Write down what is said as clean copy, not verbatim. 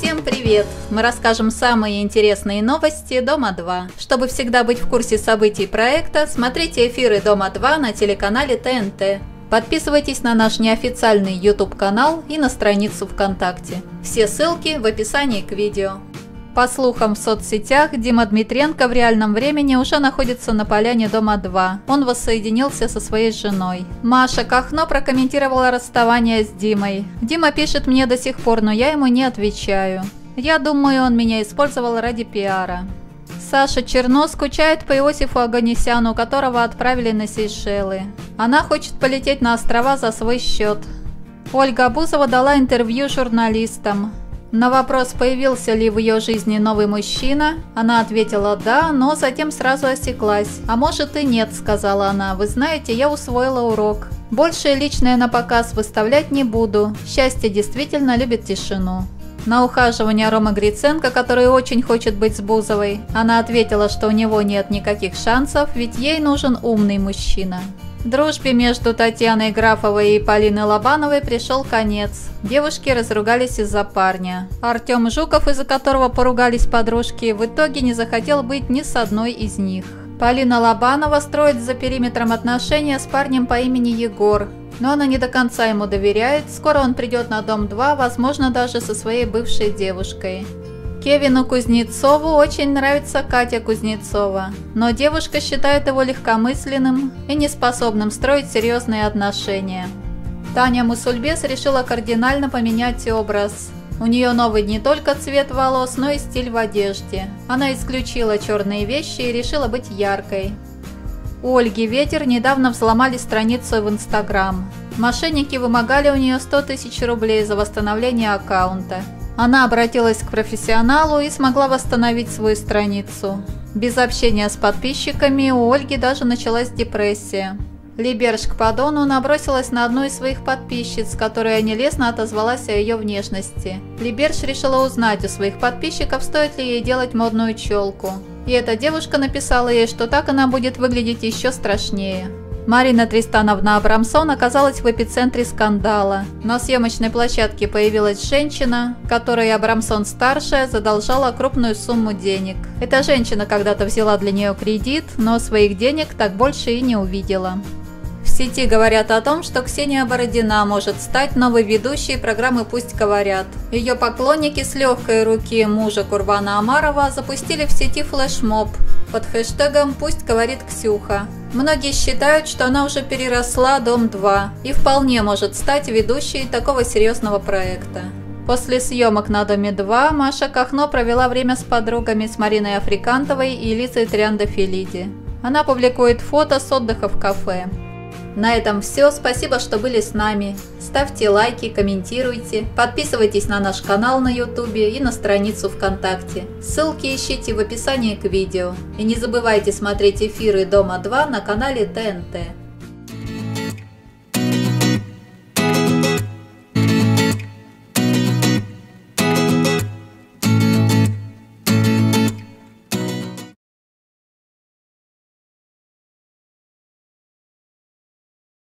Всем привет! Мы расскажем самые интересные новости Дома-2. Чтобы всегда быть в курсе событий проекта, смотрите эфиры Дома-2 на телеканале ТНТ. Подписывайтесь на наш неофициальный YouTube-канал и на страницу ВКонтакте. Все ссылки в описании к видео. По слухам в соцсетях, Дима Дмитренко в реальном времени уже находится на поляне Дома-2. Он воссоединился со своей женой. Маша Кахно прокомментировала расставание с Димой. «Дима пишет мне до сих пор, но я ему не отвечаю. Я думаю, он меня использовал ради пиара». Саша Черно скучает по Иосифу Оганесяну, которого отправили на Сейшелы. Она хочет полететь на острова за свой счет. Ольга Бузова дала интервью журналистам. На вопрос, появился ли в ее жизни новый мужчина, она ответила «да», но затем сразу осеклась. «А может и нет», — сказала она. «Вы знаете, я усвоила урок. Больше личное на показ выставлять не буду. Счастье действительно любит тишину». На ухаживание Ромы Гриценко, который очень хочет быть с Бузовой, она ответила, что у него нет никаких шансов, ведь ей нужен умный мужчина. Дружбе между Татьяной Графовой и Полиной Лобановой пришел конец. Девушки разругались из-за парня. Артем Жуков, из-за которого поругались подружки, в итоге не захотел быть ни с одной из них. Полина Лобанова строит за периметром отношения с парнем по имени Егор. Но она не до конца ему доверяет, скоро он придет на Дом-2, возможно, даже со своей бывшей девушкой. Кевину Кузнецову очень нравится Катя Кузнецова, но девушка считает его легкомысленным и неспособным строить серьезные отношения. Таня Мусульбес решила кардинально поменять образ. У нее новый не только цвет волос, но и стиль в одежде. Она исключила черные вещи и решила быть яркой. У Ольги Ветер недавно взломали страницу в Инстаграм. Мошенники вымогали у нее 100 тысяч рублей за восстановление аккаунта. Она обратилась к профессионалу и смогла восстановить свою страницу. Без общения с подписчиками у Ольги даже началась депрессия. Либерж Кпадону набросилась на одну из своих подписчиц, которая нелестно отозвалась о ее внешности. Либерж решила узнать у своих подписчиков, стоит ли ей делать модную челку. И эта девушка написала ей, что так она будет выглядеть еще страшнее. Марина Тристановна Абрамсон оказалась в эпицентре скандала. На съемочной площадке появилась женщина, которой Абрамсон-старшая задолжала крупную сумму денег. Эта женщина когда-то взяла для нее кредит, но своих денег так больше и не увидела. В сети говорят о том, что Ксения Бородина может стать новой ведущей программы «Пусть говорят». Ее поклонники с легкой руки мужа Курбана Омарова запустили в сети флешмоб под хэштегом «Пусть говорит Ксюха». Многие считают, что она уже переросла Дом-2 и вполне может стать ведущей такого серьезного проекта. После съемок на Доме-2 Маша Кахно провела время с подругами, с Мариной Африкантовой и Лизой Триандафилиди. Она публикует фото с отдыха в кафе. На этом все. Спасибо, что были с нами. Ставьте лайки, комментируйте, подписывайтесь на наш канал на YouTube и на страницу ВКонтакте. Ссылки ищите в описании к видео. И не забывайте смотреть эфиры Дома-2 на канале ТНТ.